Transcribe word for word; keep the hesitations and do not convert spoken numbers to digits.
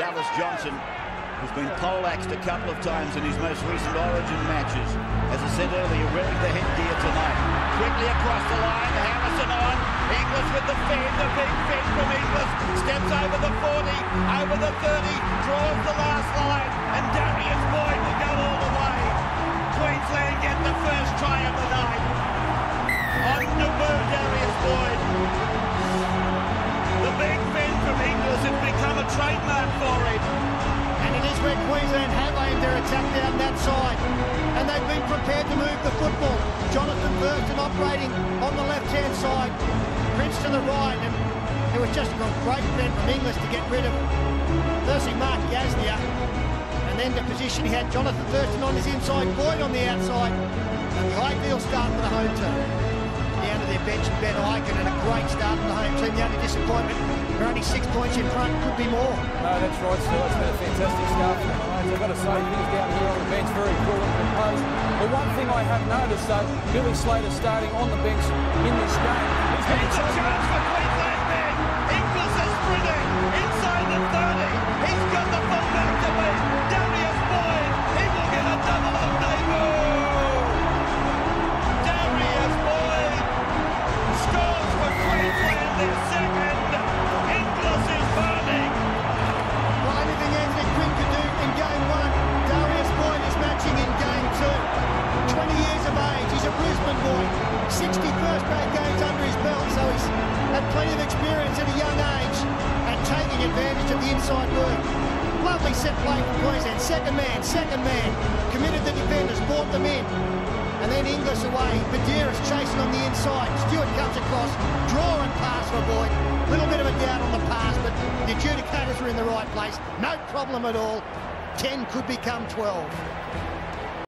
Dallas Johnson, who's been poleaxed a couple of times in his most recent Origin matches. As I said earlier, wearing the headgear tonight. Quickly across the line, Harrison on. Inglis with the fin, the big fin from Inglis. Steps over the forty, over the thirty, draws the last line, and Darius Boyd will go all the way. Queensland get the first try of the night. On the move, Darius Boyd. The big fin from Inglis has become a trademark for him. And it is where Queensland have aimed their attack down that side. And they've been prepared to move the football. Jonathan Thurston operating on the left-hand side. Prince to the right. And it was just a great defend from Inglis to get rid of, firstly, Mark Gasnier. And then the position he had Jonathan Thurston on his inside, Boyd on the outside. And the ideal start for the home team. Down to their bench and Ben Eichen, and a great start for the home team. The only disappointment, they're only six points in front, could be more. No, that's right, Stu. It's been a fantastic start for the Maroons. I've got to say, things down here on the bench very cool and composed. The one thing I have noticed, though, Billy Slater starting on the bench in this game. He's got a chance for Queensland men. Inglis is sprinting inside the thirty. He's got the fullback to beat. Darius Boyd, he will get a double on debut. Darius Boyd scores for Queensland, their second. Inglis is burning. Well, anything Anthony Quinn could do in game one, Darius Boyd is matching in game two. twenty years of age, he's a Brisbane boy. sixty first grade games under his belt, so he's had plenty of experience at a young age and taking advantage of the inside work. Lovely set play from Queensland. Second man, second man. Committed the defenders, brought them in. And then Inglis away. Darius chasing on the inside. Stewart comes across. Draw and pass for Boyd. A little bit of a doubt on the pass, but the adjudicators are in the right place. No problem at all. ten could become twelve.